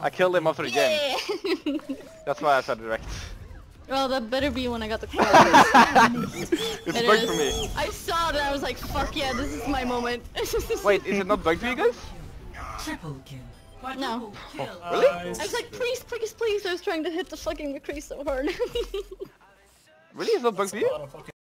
I killed him after the game. That's why I said it direct. Well, that better be when I got the call. It's bugged for me. I saw it and I was like, fuck yeah, this is my moment. Wait, is it not bugged for you guys? Triple kill. No. Oh, really? I was like, please, please, please. I was trying to hit the fucking McCree so hard. Really? It's not bugged for you?